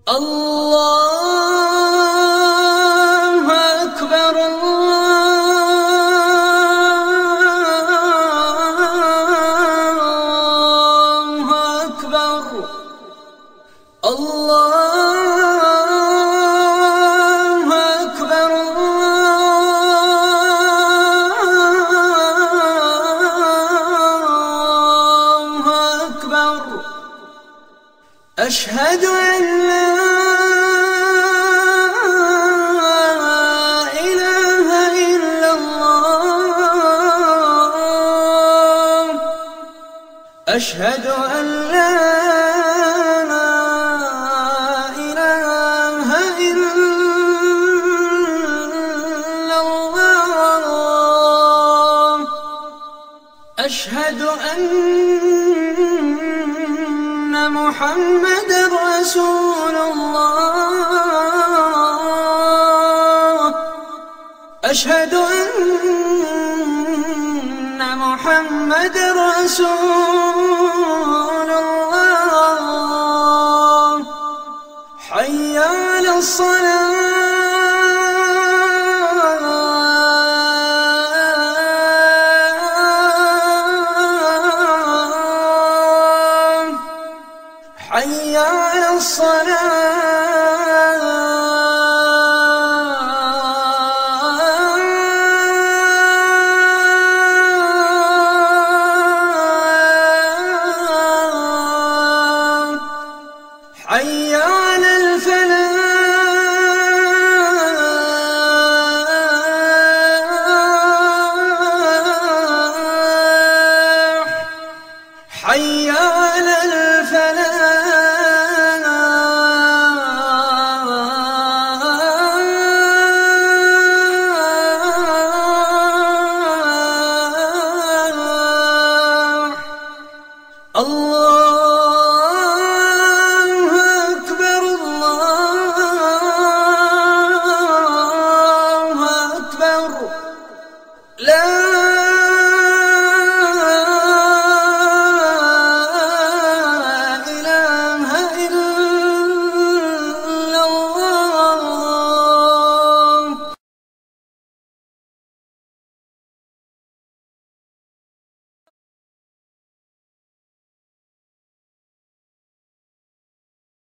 الله أكبر الله أكبر الله أكبر الله أكبر أشهد أن لا إله إلا الله أشهد أن لا إله إلا الله أشهد أن محمدًا رسول الله أشهد أن محمدًا رسول الله حي على الصلاة